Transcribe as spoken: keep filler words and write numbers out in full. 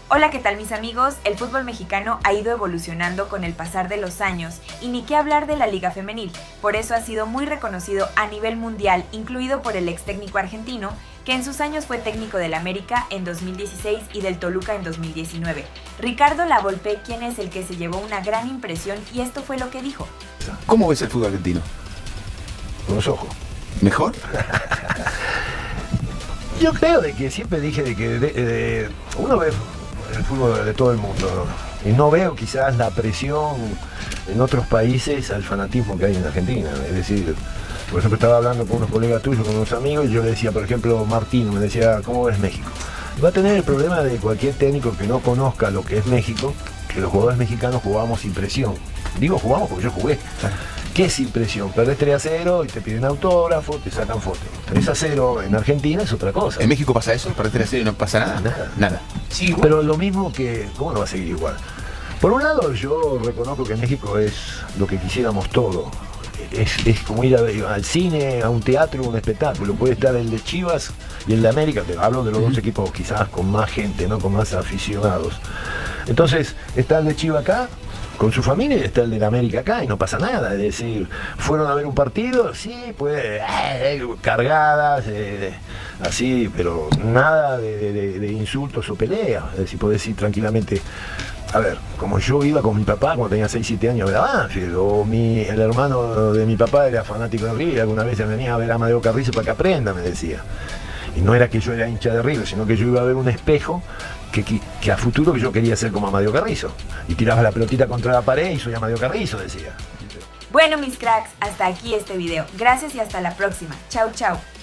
Hola, ¿qué tal mis amigos? El fútbol mexicano ha ido evolucionando con el pasar de los años y ni qué hablar de la Liga Femenil, por eso ha sido muy reconocido a nivel mundial, incluido por el ex técnico argentino, que en sus años fue técnico del América en dos mil dieciséis y del Toluca en dos mil diecinueve. Ricardo Lavolpe, quien es el que se llevó una gran impresión, y esto fue lo que dijo. ¿Cómo ves el fútbol argentino? Con los ojos. ¿Mejor? Yo creo de que siempre dije de que de, de, uno ve el fútbol de todo el mundo, ¿no? Y no veo quizás la presión en otros países al fanatismo que hay en Argentina. Es decir, por ejemplo, estaba hablando con unos colegas tuyos, con unos amigos, y yo le decía, por ejemplo, Martín me decía, ¿cómo ves México? Va a tener el problema de cualquier técnico que no conozca lo que es México, que los jugadores mexicanos jugamos sin presión. Digo jugamos porque yo jugué. ¿Qué es sin presión? Perdés tres a cero y te piden autógrafo, te sacan fotos. tres a cero en Argentina es otra cosa. ¿En México pasa eso? ¿Perdés tres a cero y no pasa nada? Nada. Nada. Sí, bueno. Pero lo mismo que, ¿cómo no va a seguir igual? Por un lado, yo reconozco que México es lo que quisiéramos todos. Es, es como ir a, al cine, a un teatro, un espectáculo. Puede estar el de Chivas y el de América, te hablo de los dos equipos quizás con más gente, ¿no? Con más aficionados. Entonces, está el de Chivas acá, con su familia, y está el de la América acá, y no pasa nada. Es decir, fueron a ver un partido, sí, pues, eh, cargadas, eh, así, pero nada de, de, de insultos o peleas. Es decir, podés ir tranquilamente. A ver, como yo iba con mi papá cuando tenía seis siete años a ver a Banfield, o mi, el hermano de mi papá era fanático de River, alguna vez se venía a ver a Amadeo Carrizo para que aprenda, me decía. Y no era que yo era hincha de River, sino que yo iba a ver un espejo que, que, que a futuro que yo quería ser como Amadeo Carrizo. Y tiraba la pelotita contra la pared y soy Amadeo Carrizo, decía. Bueno mis cracks, hasta aquí este video. Gracias y hasta la próxima. Chau chau.